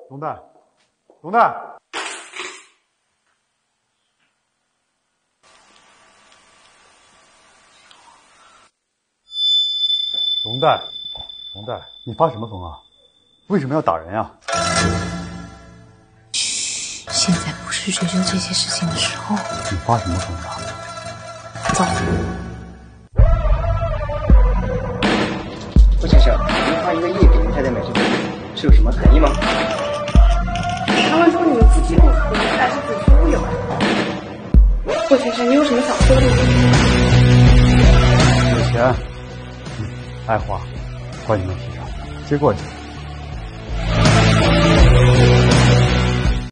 龙蛋，龙蛋，龙蛋，龙蛋，你发什么疯啊？为什么要打人呀？ 嘘，现在不是追究这些事情的时候。 你发什么疯啊？ 走。 顾先生，您花1个亿给您太太买这个，是有什么含义吗？ 他们说你们夫妻共同还是子虚乌有。顾先生，你有什么想说的吗？ 有钱，爱花，关你们屁事，接过去。